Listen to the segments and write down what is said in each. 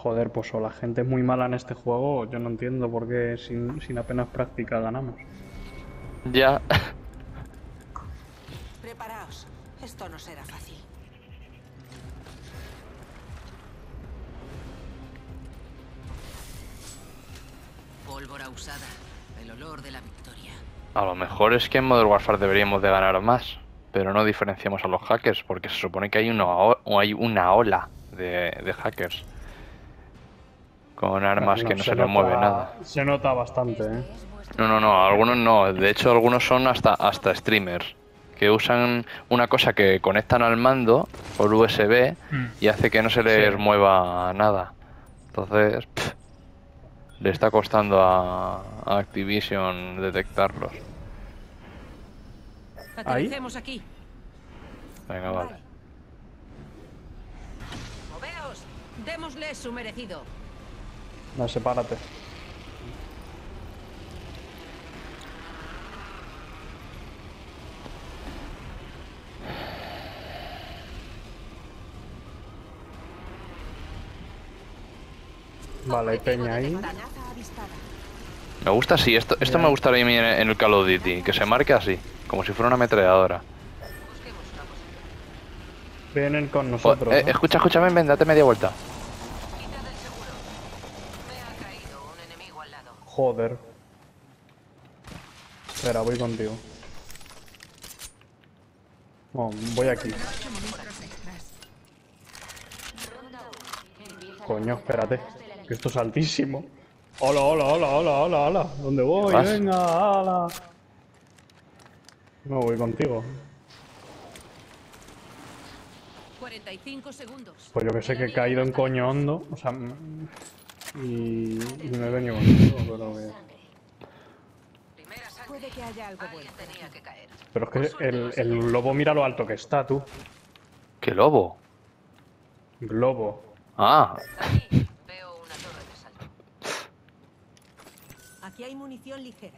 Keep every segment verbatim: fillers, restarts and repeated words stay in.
Joder, pues o la gente es muy mala en este juego, o yo no entiendo por qué sin, sin apenas práctica ganamos. Ya. Preparaos. Esto no será fácil. Pólvora usada. El olor de la victoria. A lo mejor es que en Modern Warfare deberíamos de ganar más, pero no diferenciamos a los hackers, porque se supone que hay una, o- o hay una ola de, de hackers con armas que Bueno, no se se les mueve nota, nada. se nota bastante, ¿eh? Este es vuestro No, no, momento. no, algunos no. De hecho, algunos son hasta, hasta streamers, que usan una cosa que conectan al mando por U S B Mm. y hace que no se Sí. les mueva nada. Entonces, pff, le está costando a, a Activision detectarlos. ¿Ahí? Aterricemos aquí. Venga, vale. Vale. Moveos. Démosle su merecido. No, sepárate. Vale, hay peña ahí. Amenaza avistada. Me gusta así, esto, esto me Bien. gustaría a mí en, en el Call of Duty, que se marque así, como si fuera una ametralladora. Busquemos una posición. Vienen con O- nosotros, eh, ¿eh? escucha, escucha, ven, ven, date media vuelta. Quitad el seguro. Me ha caído un enemigo al lado. Joder. Espera, voy contigo. No, voy aquí. Coño, espérate. Que esto es altísimo. Hola, hola, hola, hola, hola, hola. ¿Dónde ¿Qué voy? vas? Venga, hola. No voy contigo. cuarenta y cinco segundos. Pues yo que sé que he caído en coño hondo. O sea, mm, y, y me he venido contigo, pero que... Primera sangre. Puede que haya algo bueno. Tenía que caer. Pero es que el, el lobo mira lo alto que está, tú. ¿Qué lobo? Globo. Ah, Aquí veo una torre de salto. Aquí hay munición ligera.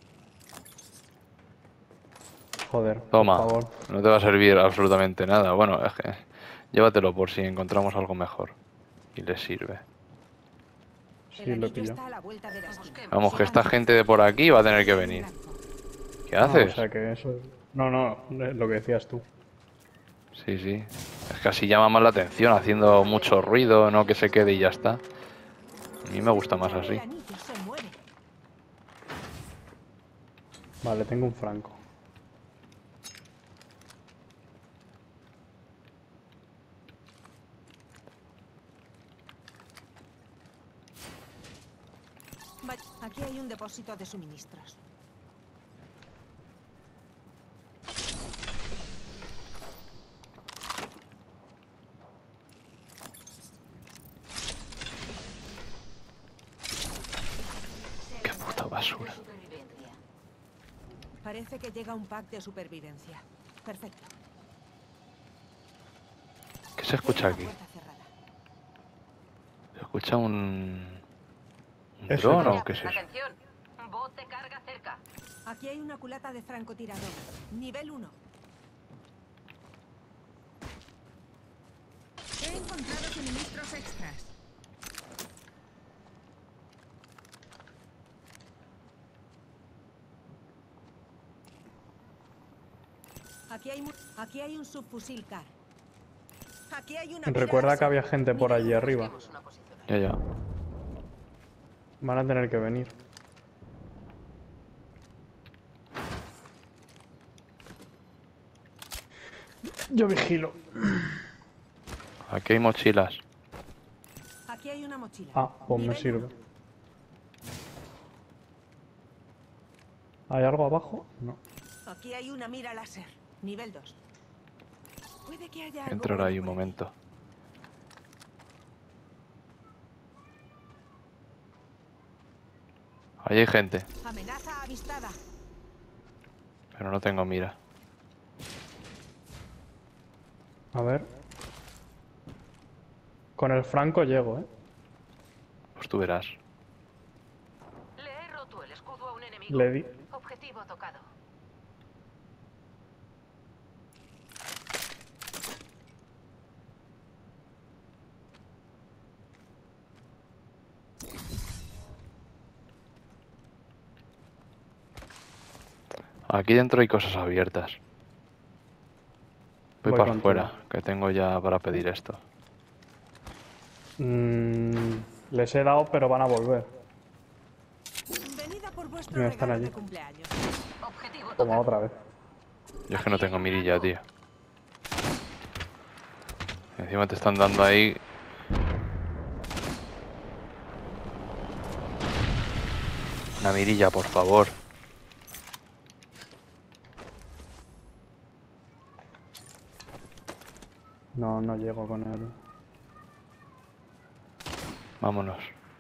Joder, por toma. favor. No te va a servir absolutamente nada. Bueno, es que llévatelo por si encontramos algo mejor. Y le sirve. Sí, lo he pillado. a la vuelta de la esquina. Vamos, que esta gente de por aquí va a tener que venir. ¿Qué Ah, o haces? sea que eso... No, no, lo que decías tú. Sí, sí. Es que así llama más la atención, haciendo mucho ruido, no que se quede y ya está. A mí me gusta más así. El anillo se mueve. Vale, tengo un franco. Va- Aquí hay un depósito de suministros. Qué puta basura. Parece que llega un pack de supervivencia. Perfecto. ¿Qué se escucha Hay aquí? una puerta cerrada. ¿Se escucha un... un Eso, dron eso. o qué es eso? Atención. Bot de carga cerca. Aquí hay una culata de francotirador. Nivel uno. He encontrado suministros extras. Aquí hay, mu- aquí hay un subfusil car. Aquí hay una Recuerda mira que había láser. gente por Nivel allí uno. arriba. Busquemos una posición. Ya, ya. Van a tener que venir. Yo vigilo. Aquí hay mochilas. Aquí hay una mochila. Ah, pues me Nivel sirve. uno. ¿Hay algo abajo? No. Aquí hay una mira láser. Nivel dos. Puede que haya algo Entrar bueno ahí un por aquí. momento. Ahí hay gente, Amenaza avistada. pero no tengo mira. A ver. Con el franco llego, ¿eh? Pues tú verás. Le he roto el escudo a un enemigo. Le di. Objetivo tocado. Aquí dentro hay cosas abiertas. Voy, Voy para contigo. afuera, que tengo ya para pedir esto. Mm, les he dado, pero van a volver. Venid a por vuestro Mira, están regalo allí. de cumpleaños. Objetivo Como total. otra vez. Yo es que no tengo mirilla, tío. Encima te están dando ahí. Una mirilla, por favor. No, no llego con él. Vámonos.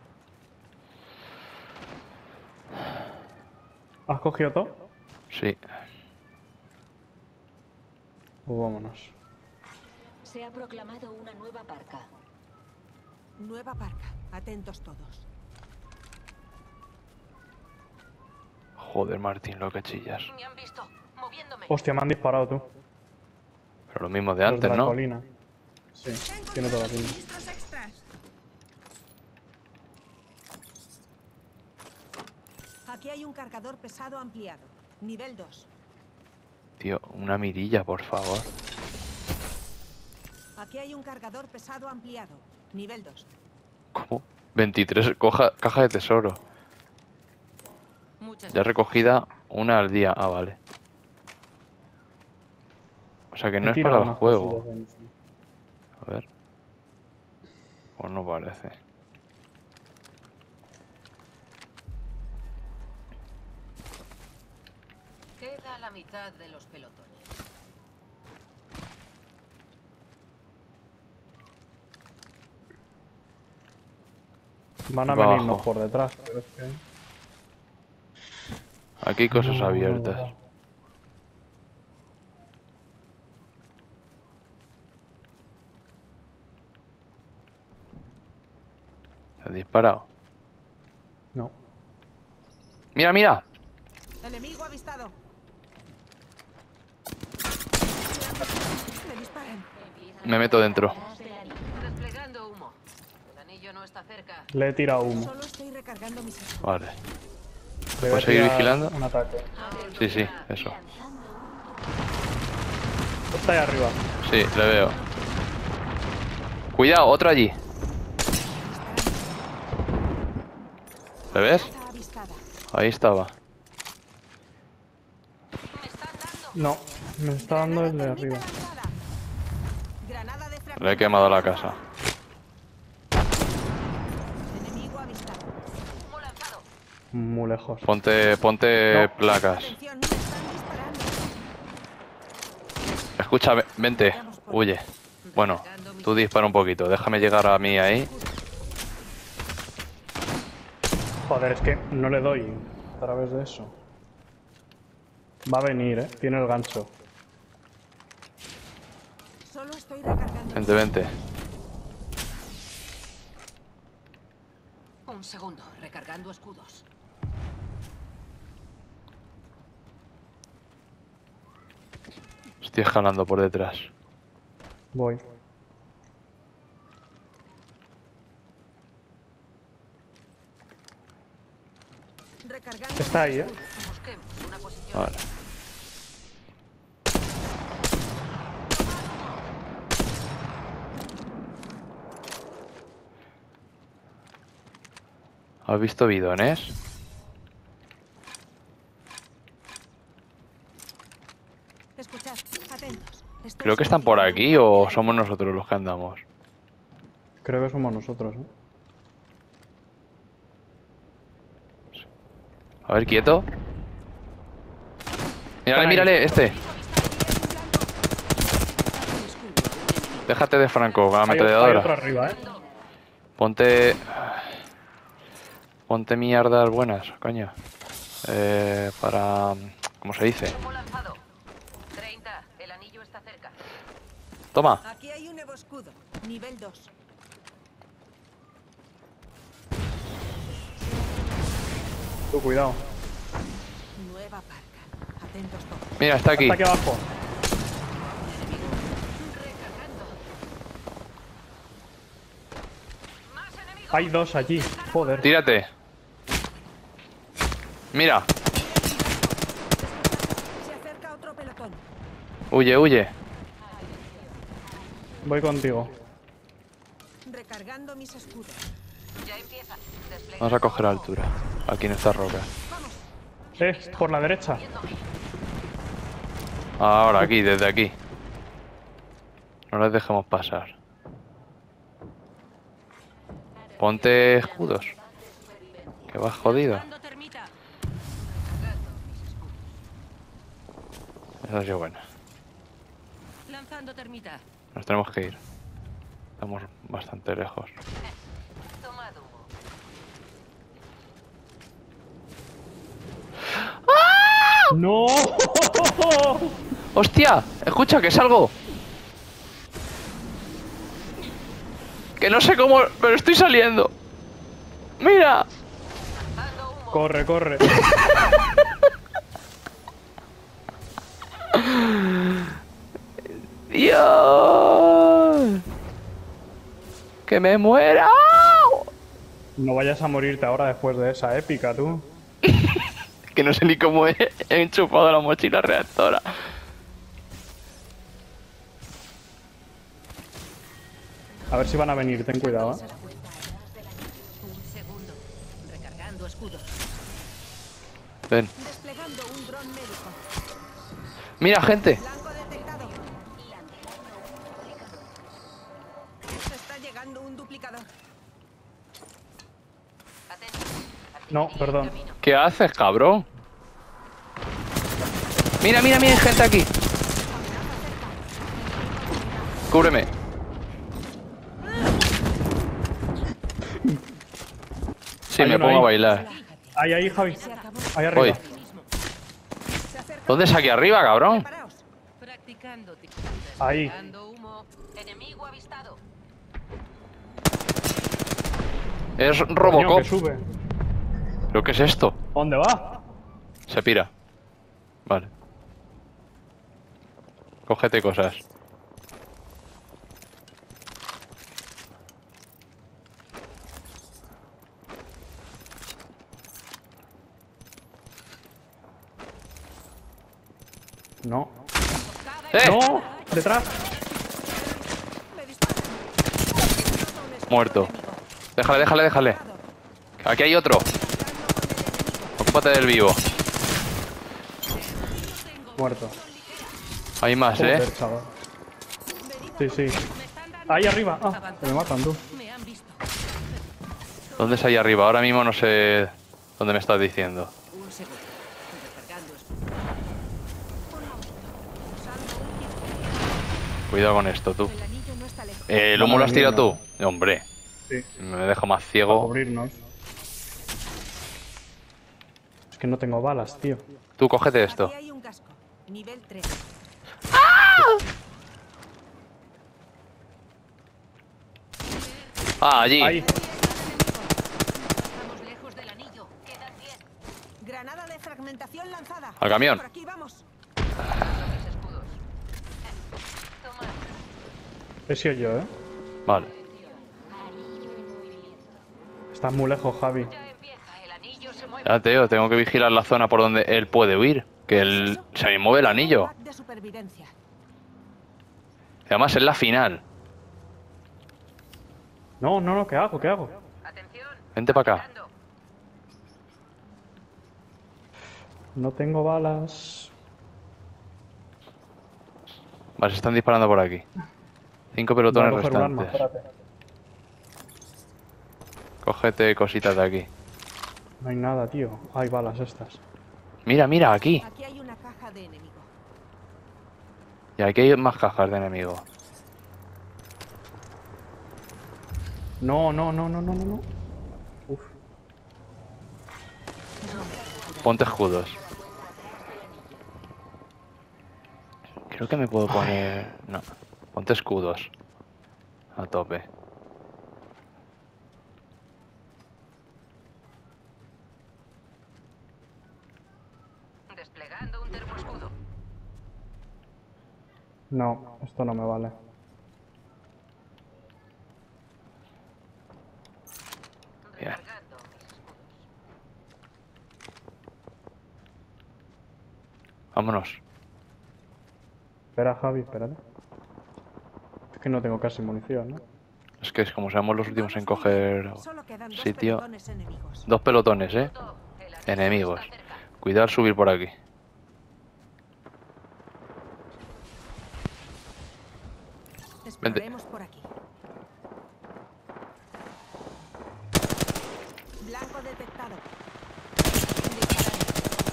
¿Has cogido todo? Sí. Pues vámonos. Se ha proclamado una nueva parca. Nueva parca. Atentos todos. Joder, Martín, lo que chillas. Me han visto. Moviéndome. Hostia, me han disparado tú. Pero lo mismo de Los antes, la ¿no? colina. Sí, tiene toda la pinta. Suministros extras. Aquí hay un cargador pesado ampliado. Nivel dos. Tío, una mirilla, por favor. Aquí hay un cargador pesado ampliado. Nivel dos. ¿Cómo? veintitrés coja, caja de tesoro. Muchas Ya recogida una al día. Ah, vale. O sea que no Me es tira para el unas juego. cosillas de encima. A ver. Pues no parece. Queda la mitad de los pelotones. Van a Bajo. venirnos por detrás, pero es que... Aquí hay cosas No, no, abiertas. no. ¿Se ha disparado? No. ¡Mira, mira! Enemigo avistado. Me disparan. Me meto dentro. Desplegando humo. El anillo no está cerca. Le he tirado humo. Solo estoy recargando mis escudos. Vale. Le voy a ¿Puedes seguir tirar vigilando? Un ataque. Sí, sí, eso. Está ahí arriba. Sí, le veo. Cuidado, otro allí. ¿Le ves? Amenaza avistada. Ahí estaba. Me están dando. No, me está dando el de Termita arriba. lanzada. Granada de fragmento. Le he quemado la casa. Enemigo avistado. Humo lanzado. Muy lejos. Ponte, ponte No. placas. Atención, me están disparando. Escucha, ve- vente. Huye. Bueno, tú dispara un poquito. Déjame llegar a mí ahí. Joder, es que no le doy a través de eso. Va a venir, eh. Tiene el gancho. Solo estoy recargando. Vente, vente. Un segundo, recargando escudos. Estoy escalando por detrás. Voy. Recargando. Está ahí, eh. Busquemos una posición. Vale. ¿Has visto bidones? Escuchad, atentos. Estoy Creo que están por aquí o somos nosotros los que andamos. Creo que somos nosotros, eh. A ver, quieto. Mírale, ahí. mírale, este. Déjate de Franco, con la Hay, hay otro ametralladora. arriba, eh. Ponte... Ponte mierdas buenas, coño. Eh, para... ¿Cómo se dice? Humo lanzado. treinta. El anillo está cerca. Toma. Aquí hay un nuevo escudo. Nivel dos. Tú, cuidado. Nueva parca. Atentos todos. Mira, está aquí. Está aquí abajo. Recargando. Más enemigos. Hay dos allí. Joder. Tírate. Mira. Huye, huye. Voy contigo. Recargando mis escudos. Ya empieza. Vamos a coger altura. Aquí en esta roca. Eh, por la derecha. Ahora, aquí, desde aquí. No les dejemos pasar. Ponte escudos. Que vas jodido. Lanzando termita. Eso ha sido bueno. Lanzando termita. Nos tenemos que ir. Estamos bastante lejos. Tomad humo. ¡No! ¡Hostia! Escucha, que salgo. Que no sé cómo, pero estoy saliendo. ¡Mira! Corre, corre. ¡Dios! ¡Que me muera! No vayas a morirte ahora después de esa épica, tú. Que no sé ni cómo he, he enchufado la mochila reactora. A ver si van a venir, ten cuidado, ¿eh? Un segundo. Recargando escudos. Ven. Desplegando un dron médico. Mira, gente. Blanco detectado. Está llegando un duplicador. No, perdón. ¿Qué haces, cabrón? Mira, mira, mira, hay gente aquí. Cúbreme. Sí, Hay me uno pongo a ahí. bailar. Ahí, ahí, Javi. Ahí arriba. Voy. ¿Dónde es aquí arriba, cabrón? Preparaos. Practicando. Ahí. Desplegando humo. Enemigo avistado. Es Coño, Robocop. que sube. ¿Pero qué es esto? ¿Dónde va? Se pira. Vale. Cógete cosas. No. ¡Eh! ¡No! ¡Detrás! Muerto. Déjale, déjale, déjale. Aquí hay otro. Ocúpate del vivo. Muerto. Hay más, ¿eh? Joder, chaval. Sí, sí. Ahí arriba. Ah, que me matan, tú. Me han visto. ¿Dónde es ahí arriba? Ahora mismo no sé dónde me estás diciendo. Un segundo. Recargando escudos. Usando un kit. Cuidado con esto, tú. El anillo no está lejos. Eh, ¿El Van a humo lo has venir, tirado tú? Hombre, Sí. me dejo más Para ciego. cubrirnos. Es que no tengo balas, tío. Tú, cógete esto. Aquí hay un casco. Nivel tres. Ah, allí. Ahí. Estamos lejos del anillo. Quedan diez. Granada de fragmentación lanzada. Al camión. Por aquí vamos. He sido yo, ¿eh? Vale. Estás muy lejos, Javi. Ya, tío, tengo que vigilar la zona por donde él puede huir. Que él se me mueve el anillo. De supervivencia. Y además es la final. No, no, no, ¿qué hago? ¿Qué hago? Vente para acá. No tengo balas. Vale, se están disparando por aquí. Cinco Voy a pelotones coger un arma, restantes. espérate. Cógete cositas de aquí. No hay nada, tío. Hay balas estas. Mira, mira, aquí. Aquí hay una caja de enemigo. Y aquí hay más cajas de enemigos. No, no, no, no, no, no, no. Uf. Ponte escudos. Creo que me puedo poner... No. Ponte escudos. A tope. Desplegando un termoescudo. No, esto no me vale. Bien. Vámonos. Espera, Javi, espérate. Es que no tengo casi munición, ¿no? Es que es como seamos los últimos en coger Solo quedan dos sitio. pelotones enemigos. Dos pelotones, eh. Enemigos. Cuidado al subir por aquí. Exploremos por aquí. Blanco detectado. Disparando.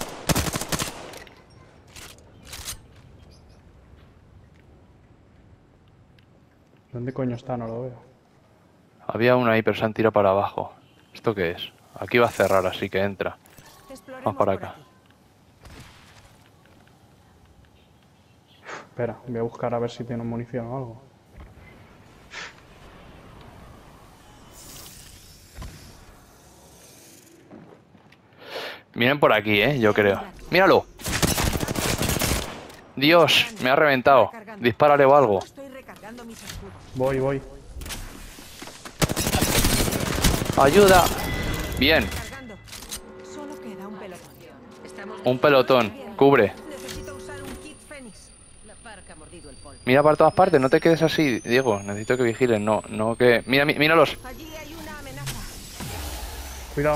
¿Dónde coño está? No lo veo. Había una ahí, pero se han tirado para abajo. ¿Esto qué es? Aquí va a cerrar, así que entra. Exploremos Vamos para por acá. aquí. Espera, voy a buscar a ver si tiene munición o algo. Miren por aquí, eh, yo creo. ¡Míralo! Dios, me ha reventado. Dispárale o algo. Estoy recargando mis escudos. Voy, voy. ¡Ayuda! Bien, Cargando. Solo queda un pelotón. Estamos un pelotón. Cubre. Necesito usar un kit Fénix. La parca ha mordido el polvo. Mira para todas partes, no te quedes así, Diego. Necesito que vigilen, no, no que... Mira, mí- míralos. Allí hay una amenaza. Cuidado.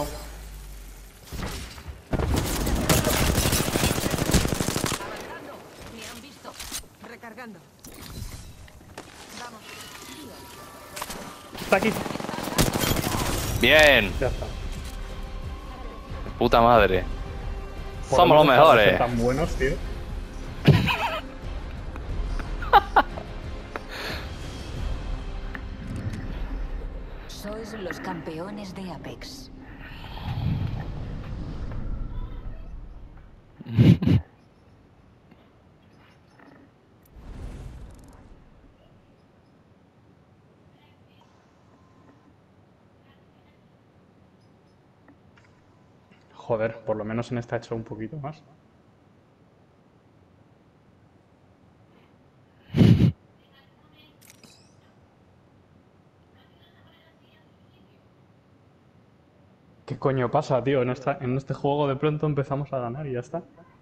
Avanzando. Me han visto. Recargando. Vamos. Está aquí. Bien. Ya está. Puta madre. Podemos Somos los dejar de ser mejores. tan buenos, tío. Sois los campeones de Apex. Joder, por lo menos en esta he hecho un poquito más. ¿Qué coño pasa, tío? En, esta, en este juego de pronto empezamos a ganar y ya está.